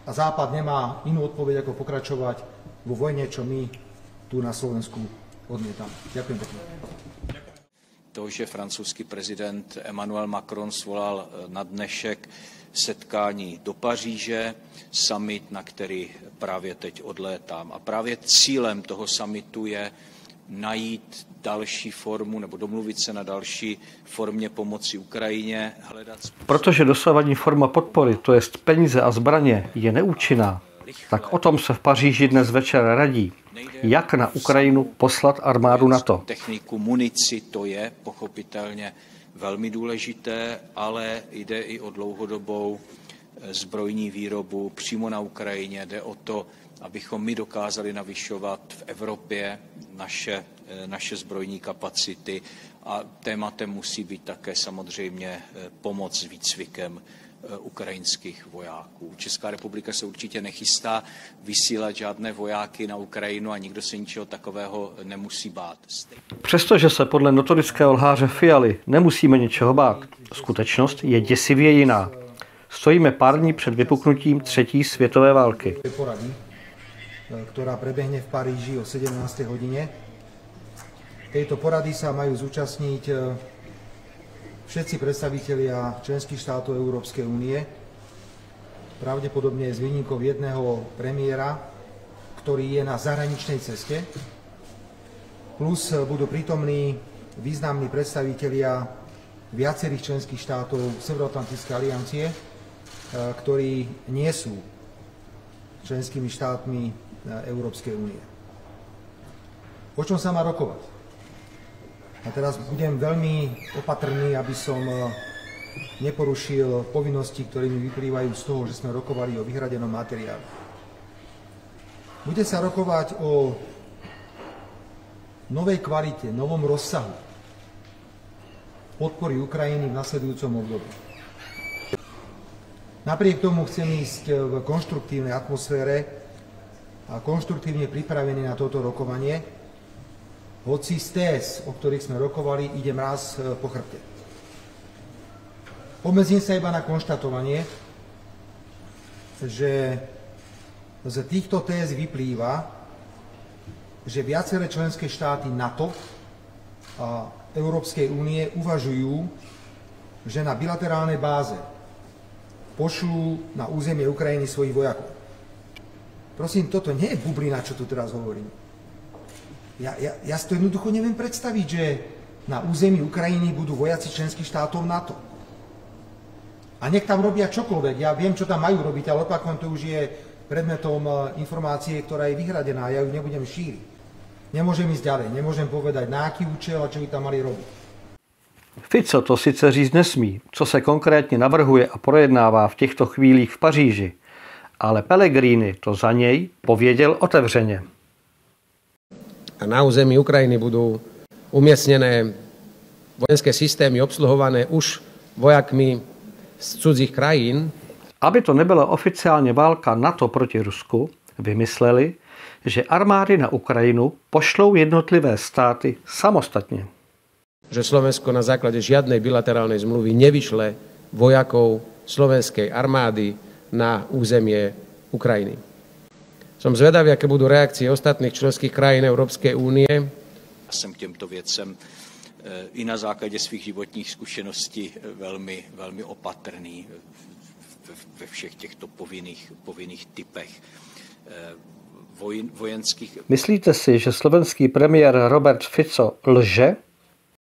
a Západ nemá inú odpoveď, ako pokračovať vo vojne, čo my tu na Slovensku odmietame. Ďakujem pekne. To, že francouzský prezident Emmanuel Macron svolal na dnešek setkání do Paříže, summit, na který právě teď odlétám. A právě cílem toho summitu je najít další formu nebo domluvit se na další formě pomoci Ukrajině. Protože dosavadní forma podpory, to jest peníze a zbraně, je neúčinná, tak o tom se v Paříži dnes večer radí. Jak na Ukrajinu poslat armádu NATO? Techniku, munici, to je pochopitelně velmi důležité, ale jde i o dlouhodobou zbrojní výrobu přímo na Ukrajině. Jde o to, abychom my dokázali navyšovat v Evropě naše zbrojní kapacity a tématem musí být také samozřejmě pomoc s výcvikem ukrajinských vojáků. Česká republika se určitě nechystá vysílat žádné vojáky na Ukrajinu a nikdo se ničeho takového nemusí bát. Přestože se podle notorického lháře Fialy nemusíme ničeho bát, skutečnost je děsivě jiná. Stojíme pár dní před vypuknutím třetí světové války. Ktorá prebehne v Paríži o 17. hodine. Tejto porady sa majú zúčastniť všetci predstavitelia členských štátov Európskej únie, pravdepodobne s výnimkou jedného premiéra, ktorý je na zahraničnej ceste, plus budú prítomní významní predstavitelia viacerých členských štátov Severoatlantickej aliancie, ktorí nie sú členskými štátmi Európskej únie. O čom sa má rokovať? A teraz budem veľmi opatrný, aby som neporušil povinnosti, ktoré mi vyplývajú z toho, že sme rokovali o vyhradenom materiáli. Bude sa rokovať o novej kvalite, novom rozsahu podpory Ukrajiny v nasledujúcom období. Napriek tomu chcem ísť v konštruktívnej atmosfére a konštruktívne pripravený na toto rokovanie, hoci z téz, o ktorých sme rokovali, ide mráz po chrbte. Obmedzím sa iba na konštatovanie, že z týchto téz vyplýva, že viaceré členské štáty NATO a Európskej únie uvažujú, že na bilaterálnej báze pošlú na územie Ukrajiny svojich vojakov. Prosím, toto nie je bublina, čo tu teraz hovorím. Ja si to jednoducho neviem predstaviť, že na území Ukrajiny budú vojaci členských štátov NATO. A nech tam robia čokoľvek. Ja viem, čo tam majú robiť, ale opakujem, to už je predmetom informácie, ktorá je vyhradená. Ja ju nebudem šíriť. Nemôžem ísť ďalej. Nemôžem povedať, na aký účel a čo by tam mali robiť. Fico to sice říct nesmí, co se konkrétně navrhuje a projednává v těchto chvílích v Paříži, ale Pellegrini to za něj pověděl otevřeně. A na území Ukrajiny budú umiestnené vojenské systémy obsluhované už vojakmi z cudzích krajín. Aby to nebyla oficiálně válka NATO proti Rusku, vymysleli, že armády na Ukrajinu pošlou jednotlivé státy samostatně. Že Slovensko na základe žiadnej bilaterálnej zmluvy nevyšle vojakov slovenskej armády na územie Ukrajiny. Som zvedavý, aké budú reakcie ostatných členských krajín Európskej únie. Jsem k těmto věcem i na základě svých životních zkušeností velmi opatrný ve všech těchto povinných typech vojenských. Myslíte si, že slovenský premiér Robert Fico lže?